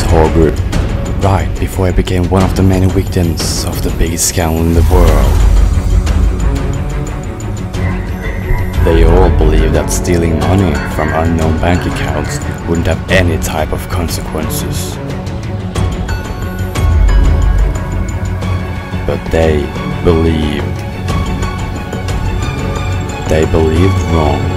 whole group, right before I became one of the many victims of the biggest scandal in the world. They all believed that stealing money from unknown bank accounts wouldn't have any type of consequences. But they believed wrong.